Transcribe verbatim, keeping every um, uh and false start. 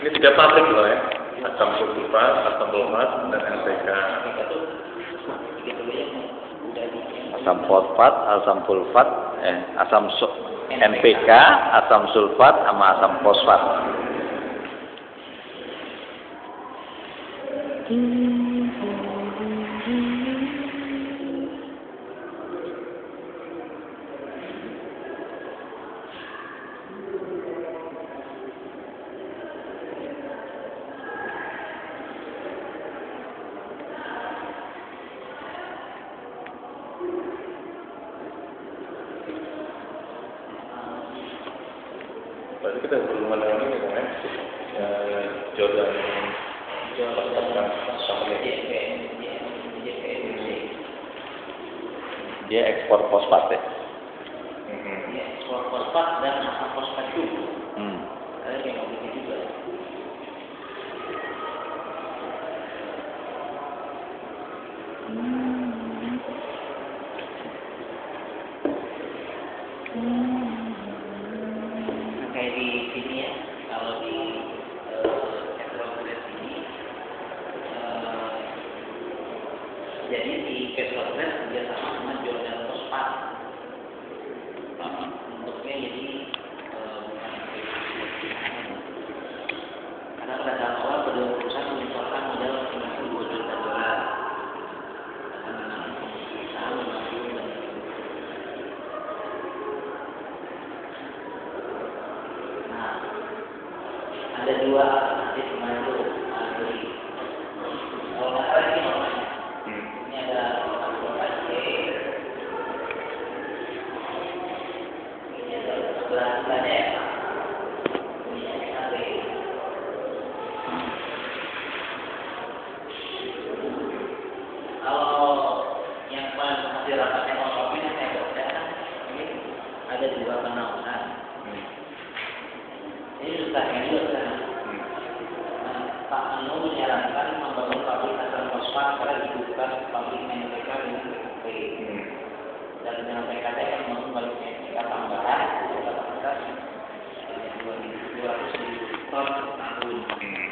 Ini tiga pabrik loh ya. Asam sulfat, asam sulfat, dan N P K. Asam fosfat, asam sulfat, eh, asam su- N P K, asam sulfat, sama asam fosfat. Berarti kita belum ada ini kan? Ya, Jordan. Dia ekspor fosfat ya. Ekspor fosfat dan asam fosfat juga. Hmm. Ada yang mau bikin juga. Nah, kayak di sini ya, kalau di petrokret ini, eh, jadi di petrokret kerjasama sama Jordan Fosfat. Bentuknya jadi eh, bukan karena pada tahun awal kedua perusahaan menyetorkan modal sembilan puluh dua juta dolar. Akan menangani pengusaha mengambil dan nah, ada dua alternatif maju beli. Kalau nggak salah ini namanya. Ini ada empat C. Ini ada sebelah sana ya. Ini ada kalau yang paling hasil rapatnya kalau yang saya baca ini ada dua penawaran. Ini susah yang juga kan. Pak Anu menyarankan membangun pabrik asam fosfat karena dibutuhkan pabrik N P K dengan P K P. Dan dengan P K P yang membangun pabrik N P K tambahan kapasitas dua ribu dua ratus ribu ton per tahun.